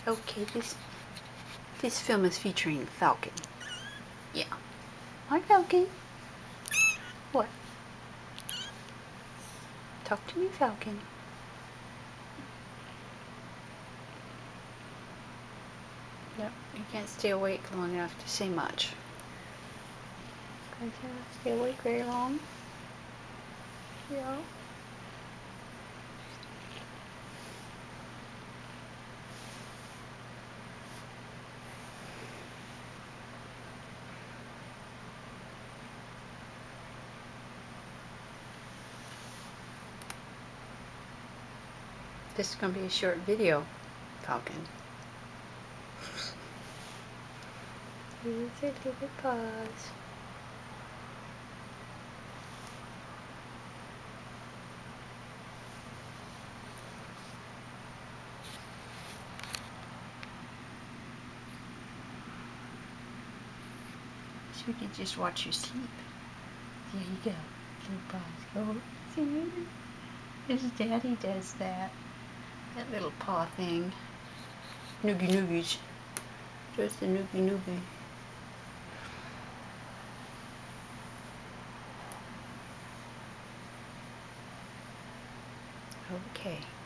Okay, this film is featuring Falcon. Yeah. Hi, Falcon. What? Talk to me, Falcon. Yep, you can't stay awake long enough to say much. Can't stay awake very long. Yeah. This is going to be a short video, Falcon. Let's take a little pause. So we can just watch you sleep. There you go. Little pause. Go. See? His daddy does that. That little paw thing. Noogie noogies. Just a noogie noogie. Okay.